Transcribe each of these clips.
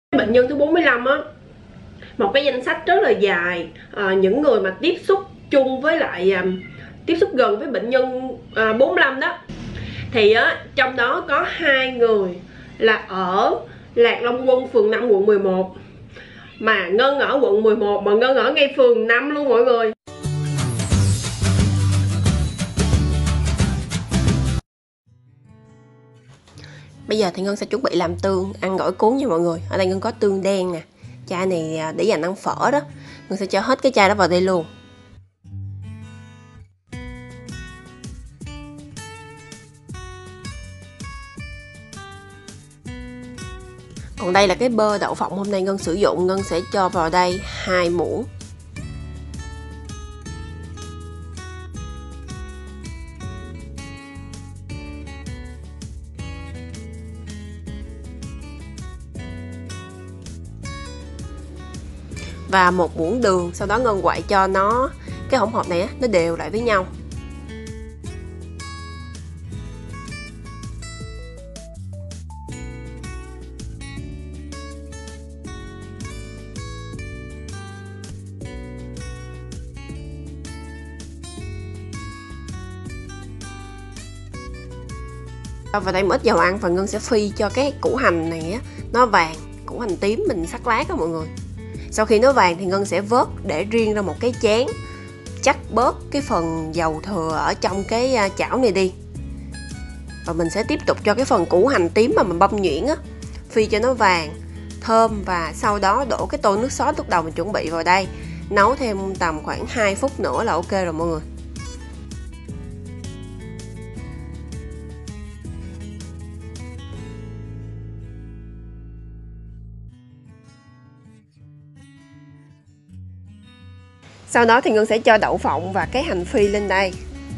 Bệnh nhân thứ 45 á, một cái danh sách rất là dài, những người mà tiếp xúc chung với lại tiếp xúc gần với bệnh nhân 45 đó, thì trong đó có 2 người là ở Lạc Long Quân, phường 5, quận 11. Mà Ngân ở quận 11, mà Ngân ở ngay phường 5 luôn mọi người. Bây giờ thì Ngân sẽ chuẩn bị làm tương ăn gỏi cuốn nha mọi người. Ở đây Ngân có tương đen nè, chai này để dành ăn phở đó. Ngân sẽ cho hết cái chai đó vào đây luôn. Còn đây là cái bơ đậu phộng hôm nay Ngân sử dụng. Ngân sẽ cho vào đây 2 muỗng. Và 1 muỗng đường. Sau đó Ngân quậy cho nó, cái hỗn hợp này á, nó đều lại với nhau. Vào đây một ít dầu ăn và Ngân sẽ phi cho cái củ hành này á, nó vàng. Củ hành tím mình sắc lát đó mọi người. Sau khi nó vàng thì Ngân sẽ vớt để riêng ra một cái chén, chắc bớt cái phần dầu thừa ở trong cái chảo này đi. Và mình sẽ tiếp tục cho cái phần củ hành tím mà mình băm nhuyễn á, phi cho nó vàng, thơm. Và sau đó đổ cái tô nước sốt lúc đầu mình chuẩn bị vào đây. Nấu thêm tầm khoảng 2 phút nữa là ok rồi mọi người. Sau đó thì Ngân sẽ cho đậu phộng và cái hành phi lên đây.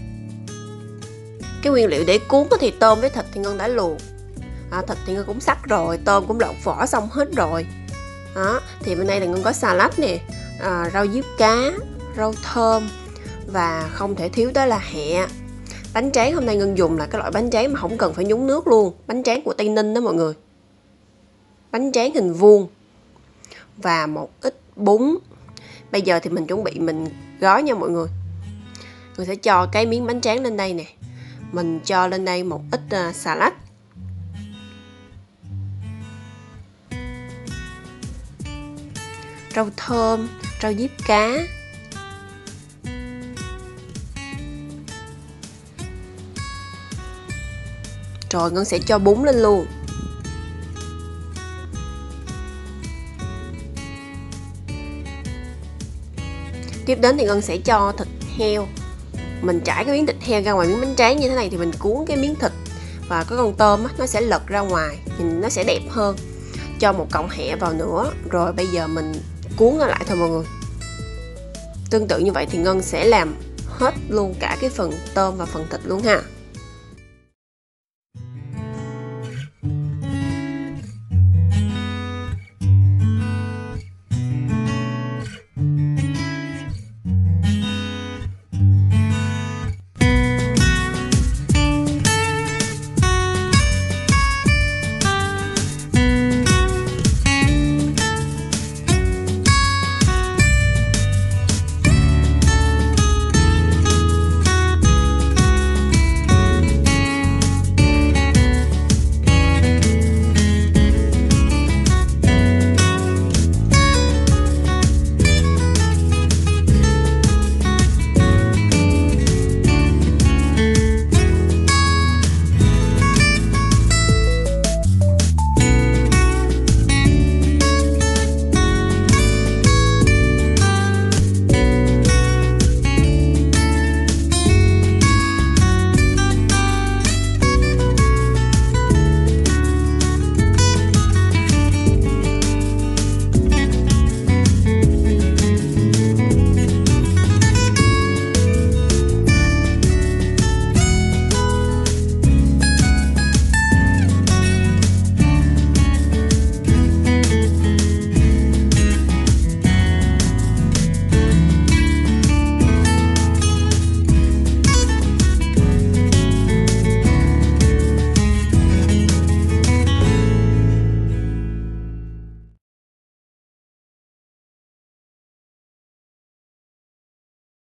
Cái nguyên liệu để cuốn thì tôm với thịt thì Ngân đã luộc. Thịt thì Ngân cũng sắc rồi, tôm cũng lột vỏ xong hết rồi. Đó, thì bên đây là Ngân có xà lách nè, rau diếp cá, rau thơm và không thể thiếu đó là hẹ. Bánh tráng hôm nay Ngân dùng là cái loại bánh tráng mà không cần phải nhúng nước luôn, bánh tráng của Tây Ninh đó mọi người. Bánh tráng hình vuông và một ít bún. Bây giờ thì mình chuẩn bị mình gói nha mọi người. Mình sẽ cho cái miếng bánh tráng lên đây nè. Mình cho lên đây một ít xà lách, rau thơm, rau diếp cá, rồi Ngân sẽ cho bún lên luôn. Tiếp đến thì Ngân sẽ cho thịt heo. Mình trải cái miếng thịt heo ra ngoài miếng bánh tráng như thế này thì mình cuốn cái miếng thịt và cái con tôm á, nó sẽ lật ra ngoài, nhìn nó sẽ đẹp hơn. Cho một cọng hẹ vào nữa. Rồi bây giờ mình cuốn nó lại thôi mọi người. Tương tự như vậy thì Ngân sẽ làm hết luôn cả cái phần tôm và phần thịt luôn ha.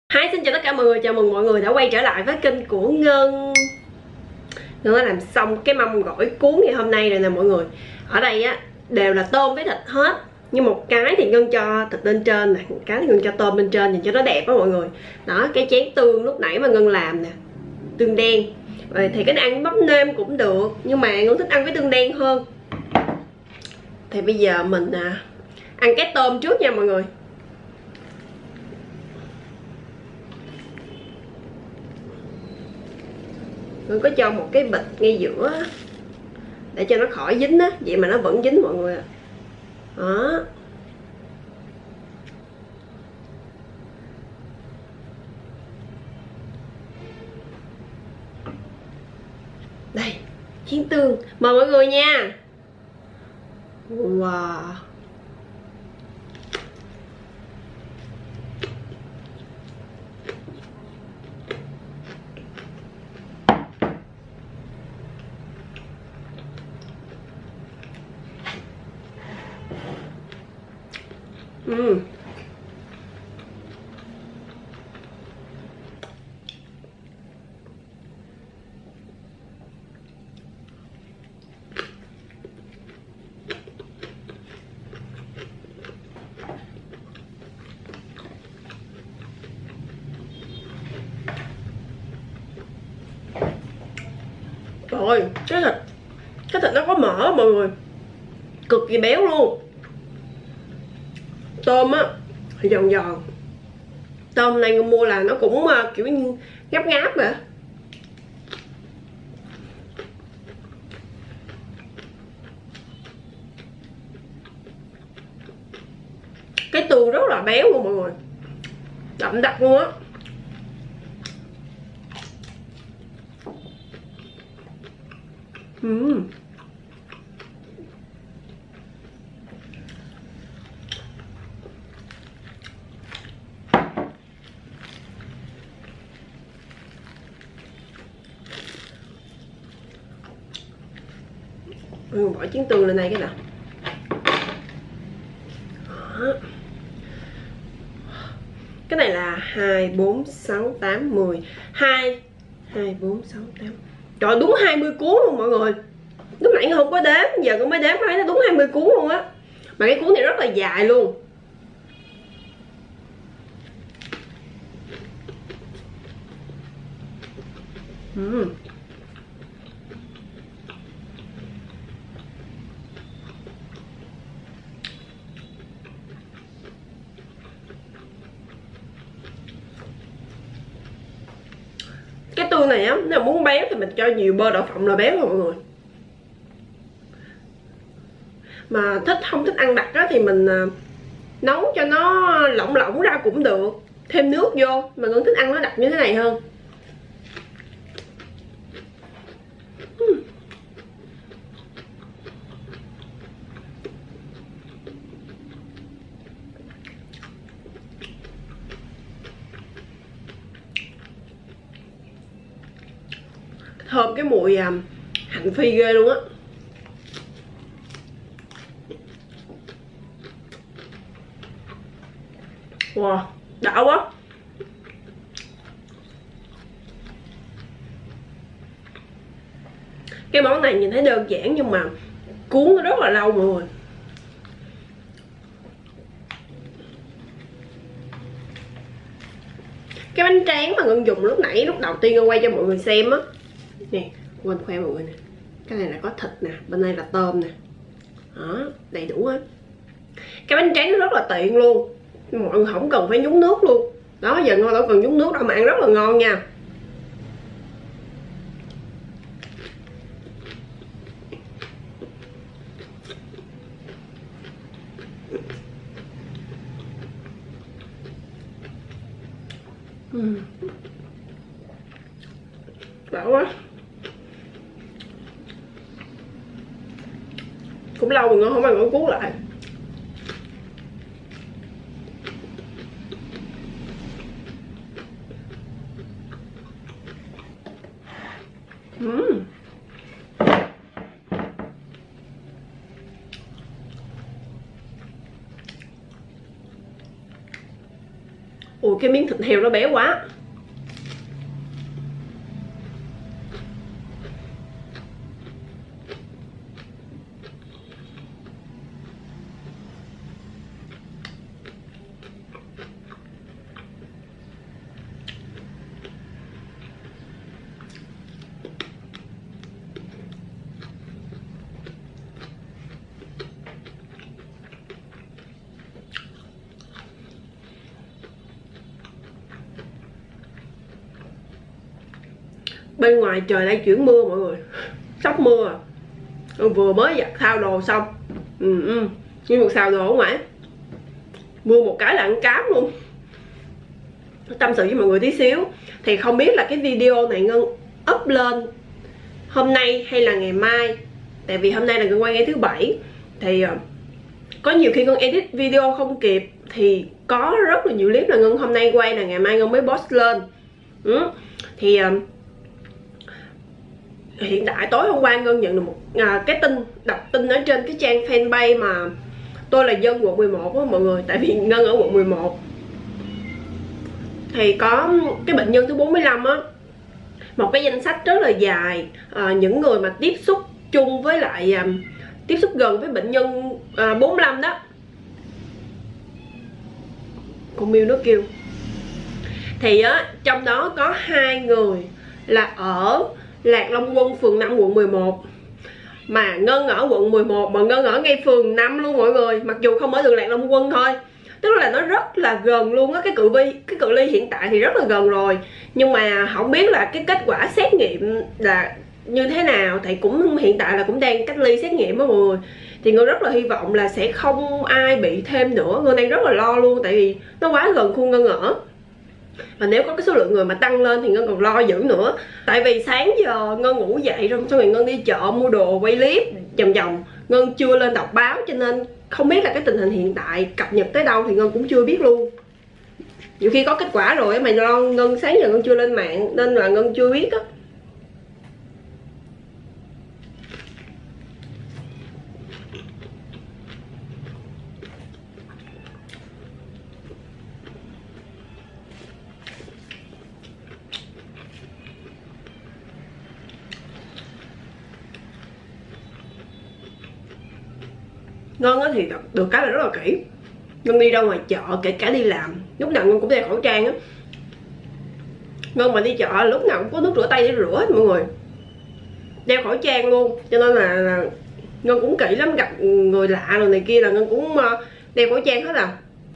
Hi, xin chào tất cả mọi người, chào mừng mọi người đã quay trở lại với kênh của Ngân. Ngân đã làm xong cái mâm gỏi cuốn ngày hôm nay rồi nè mọi người. Ở đây á đều là tôm với thịt hết, nhưng một cái thì Ngân cho thịt lên trên nè, một cái thì Ngân cho tôm lên trên nhìn cho nó đẹp á mọi người. Đó, cái chén tương lúc nãy mà Ngân làm nè, tương đen. Thì cái này ăn với bắp nêm cũng được, nhưng mà Ngân thích ăn với tương đen hơn. Thì bây giờ mình ăn cái tôm trước nha mọi người. Ngân có cho một cái bịch ngay giữa để cho nó khỏi dính á, vậy mà nó vẫn dính mọi người ạ. Đó. Đây, chiên tương. Mời mọi người nha. Wow. Rồi, cái thịt nó có mỡ mọi người, cực kỳ béo luôn. Tôm á thì giòn giòn. Tôm này mua là nó cũng kiểu như ngáp ngáp vậy. Cái tương rất là béo luôn mọi người, đậm đặc luôn á. Bỏ trứng tương lên đây cái nào. Đó. Cái này là 2, 4, 6, 8, 10 2, 4, 6, 8. Trời, đúng 20 cuốn luôn mọi người. Lúc nãy không có đếm, giờ con mới đếm thấy nó đúng 20 cuốn luôn á. Mà cái cuốn này rất là dài luôn. Cái tương này á, nếu mà muốn béo thì mình cho nhiều bơ đậu phộng là béo rồi mọi người. Mà không thích ăn đặc á thì mình nấu cho nó lỏng lỏng ra cũng được, thêm nước vô. Mà Ngân thích ăn nó đặc như thế này hơn. Thơm cái mùi hành phi ghê luôn á. Wow, đã quá. Cái món này nhìn thấy đơn giản nhưng mà cuốn nó rất là lâu mọi người. Cái bánh tráng mà Ngân dùng lúc nãy, lúc đầu tiên Ngân quay cho mọi người xem á. Nè, quên khoe mọi người nè. Cái này là có thịt nè, bên đây là tôm nè. Đó, đầy đủ hết. Cái bánh tráng nó rất là tiện luôn, mọi người không cần phải nhúng nước luôn. Đó, giờ Ngân đâu cần nhúng nước đâu mà ăn rất là ngon nha. Đã quá. Cũng lâu rồi Ngân không ăn gỏi cuốn lại. Ui, cái miếng thịt heo nó béo quá. Bên ngoài trời đang chuyển mưa mọi người, sắp mưa à. Vừa mới giặt thao đồ xong, nhưng một xào đồ ở ngoài mưa một cái là ăn cám luôn. Tâm sự với mọi người tí xíu, thì không biết là cái video này Ngân up lên hôm nay hay là ngày mai. Tại vì hôm nay là Ngân quay ngày thứ Bảy, thì có nhiều khi Ngân edit video không kịp, thì có rất là nhiều clip là Ngân hôm nay quay là ngày mai Ngân mới post lên. Thì hiện tại tối hôm qua Ngân nhận được một cái tin, đọc tin ở trên cái trang fanpage mà Tôi Là Dân quận 11 á mọi người. Tại vì Ngân ở quận 11 thì có cái bệnh nhân thứ 45 á, một cái danh sách rất là dài, những người mà tiếp xúc chung với lại tiếp xúc gần với bệnh nhân 45 đó. Con Miu nó kêu. Thì á, trong đó có 2 người là ở Lạc Long Quân, phường 5, quận 11. Mà Ngân ở quận 11, mà Ngân ở ngay phường 5 luôn mọi người. Mặc dù không ở đường Lạc Long Quân thôi, tức là nó rất là gần luôn á. Cái cự ly hiện tại thì rất là gần rồi, nhưng mà không biết là cái kết quả xét nghiệm là như thế nào. Thì cũng hiện tại là cũng đang cách ly xét nghiệm á mọi người. Thì Ngân rất là hy vọng là sẽ không ai bị thêm nữa. Ngân đang rất là lo luôn, tại vì nó quá gần khu Ngân ở. Và nếu có cái số lượng người mà tăng lên thì Ngân còn lo dữ nữa. Tại vì sáng giờ Ngân ngủ dậy rồi xong rồi Ngân đi chợ mua đồ quay clip vòng vòng, Ngân chưa lên đọc báo, cho nên không biết là cái tình hình hiện tại cập nhật tới đâu thì Ngân cũng chưa biết luôn. Nhiều khi có kết quả rồi mà lo Ngân sáng giờ Ngân chưa lên mạng nên là Ngân chưa biết á. Ngân thì được cái là rất là kỹ. Ngân đi ra ngoài chợ, kể cả đi làm, lúc nào Ngân cũng đeo khẩu trang á. Ngân mà đi chợ lúc nào cũng có nước rửa tay để rửa mọi người, đeo khẩu trang luôn. Cho nên là Ngân cũng kỹ lắm, gặp người lạ rồi này kia là Ngân cũng đeo khẩu trang hết à.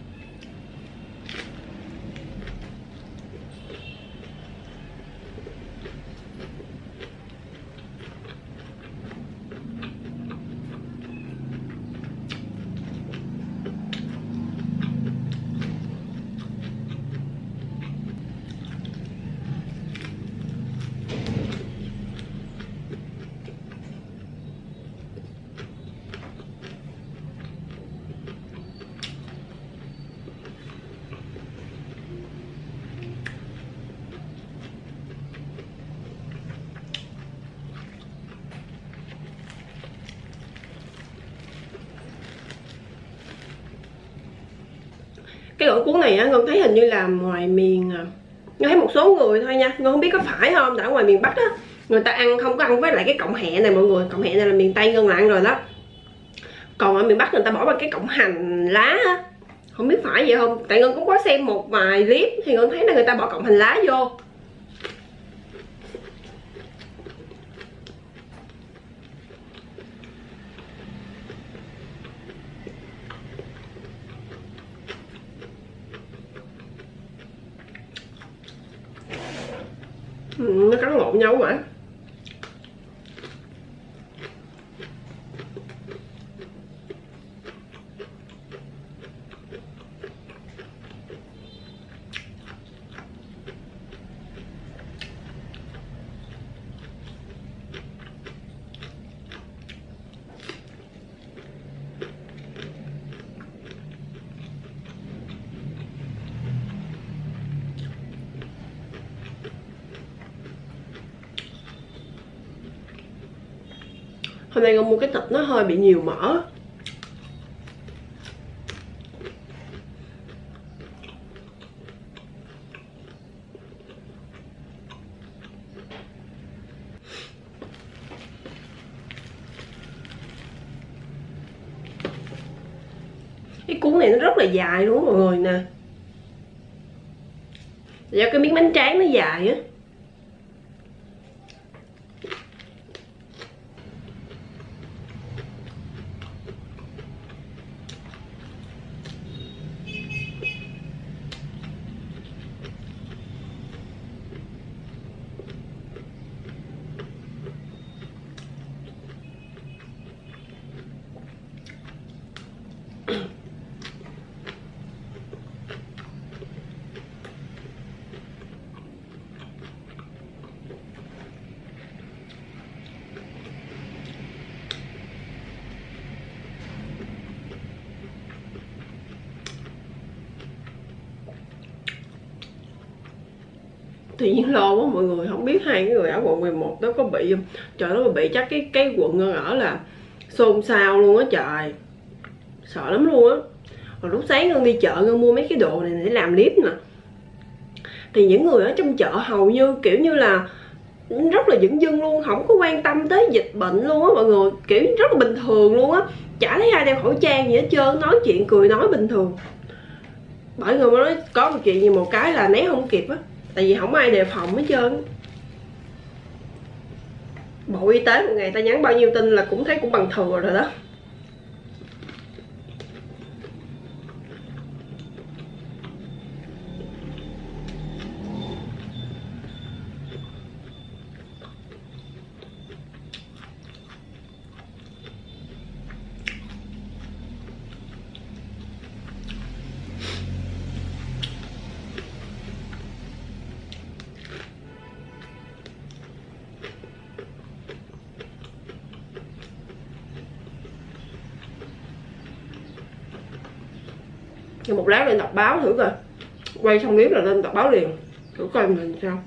Cái ổi cuốn này á, Ngân thấy hình như là ngoài miền, Ngân thấy một số người thôi nha, Ngân không biết có phải không. Tại ở ngoài miền Bắc á, người ta ăn không có ăn với lại cái cọng hẹ này mọi người. Cọng hẹ này là miền Tây Ngân là ăn rồi đó. Còn ở miền Bắc người ta bỏ vào cái cọng hành lá á, không biết phải vậy không. Tại Ngân cũng có xem một vài clip thì Ngân thấy là người ta bỏ cọng hành lá vô. Nó cắn lộn nhau mà. Hôm nay con mua cái thịt nó hơi bị nhiều mỡ. Cái cuốn này nó rất là dài luôn mọi người nè, do cái miếng bánh tráng nó dài á. Tự nhiên lo quá mọi người, không biết hai cái người ở quận 11 đó có bị không. Trời, nó mà bị chắc cái quận ở là xôn xao luôn á trời, sợ lắm luôn á. Hồi lúc sáng Ngân đi chợ, Ngân mua mấy cái đồ này để làm clip nè, thì những người ở trong chợ hầu như kiểu như là rất là dửng dưng luôn, không có quan tâm tới dịch bệnh luôn á mọi người, kiểu rất là bình thường luôn á, chả thấy ai đeo khẩu trang gì hết trơn, nói chuyện cười nói bình thường. Bởi người mới nói có một chuyện gì một cái là né không kịp á, tại vì không ai đề phòng hết trơn. Bộ Y tế một ngày ta nhắn bao nhiêu tin là cũng thấy cũng bằng thừa rồi đó. Rồi một lát lên đọc báo thử coi, quay xong clip là lên đọc báo liền, thử coi mình sao.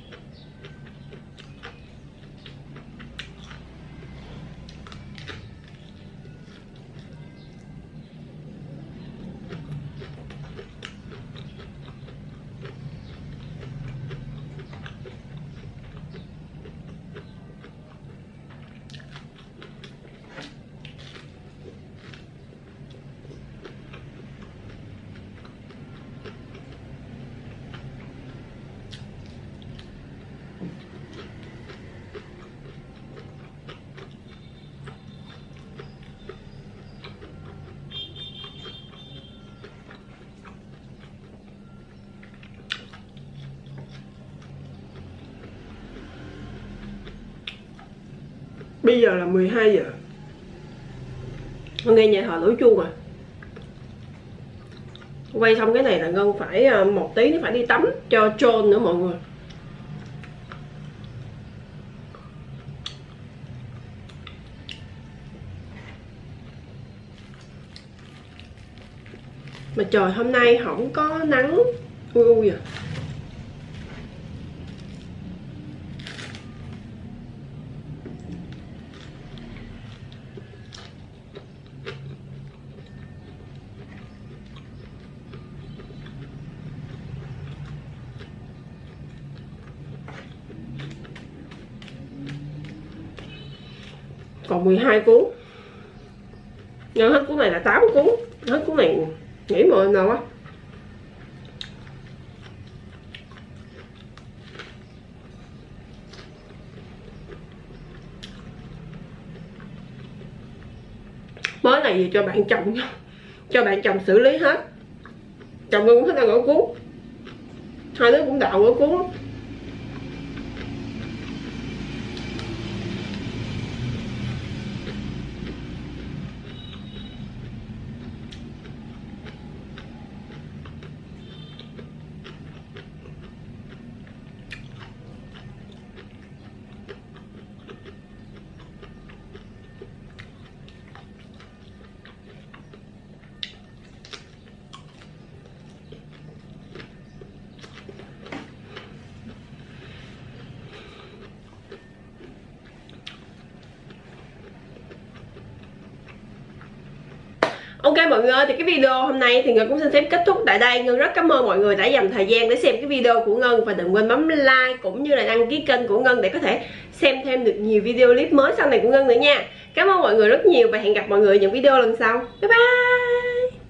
Bây giờ là 12 giờ. Ngân nghe nhà thờ nổi chuông rồi. Quay xong cái này là Ngân phải một tí nữa phải đi tắm cho John nữa mọi người. Mà trời hôm nay không có nắng. Ui ui à. Còn 12 cuốn. Nhân hết cuốn này là 8 cuốn. Hết cuốn này nghĩ mọi nào á. Mới này gì cho bạn chồng, cho bạn chồng xử lý hết. Chồng tôi cũng thích ăn gỏi cuốn, hai đứa cũng đạo gỏi cuốn. Ok mọi người ơi, thì cái video hôm nay thì Ngân cũng xin phép kết thúc tại đây. Ngân rất cảm ơn mọi người đã dành thời gian để xem cái video của Ngân. Và đừng quên bấm like cũng như là đăng ký kênh của Ngân để có thể xem thêm được nhiều video clip mới sau này của Ngân nữa nha. Cảm ơn mọi người rất nhiều và hẹn gặp mọi người ở những video lần sau. Bye bye.